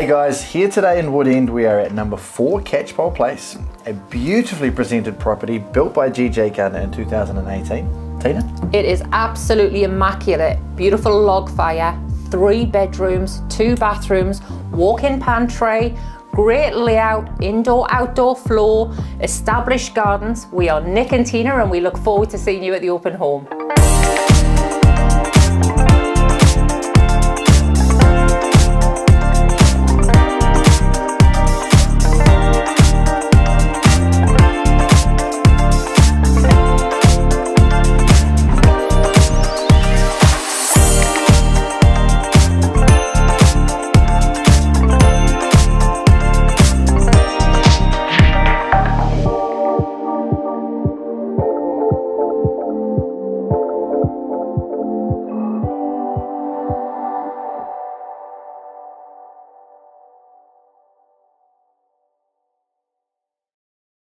Hey guys, here today in Wood End we are at number 4 Catchpole Place, a beautifully presented property built by GJ Gardner in 2018. Tina? It is absolutely immaculate. Beautiful log fire, 3 bedrooms, 2 bathrooms, walk-in pantry, great layout, indoor-outdoor floor, established gardens. We are Nick and Tina and we look forward to seeing you at the open home.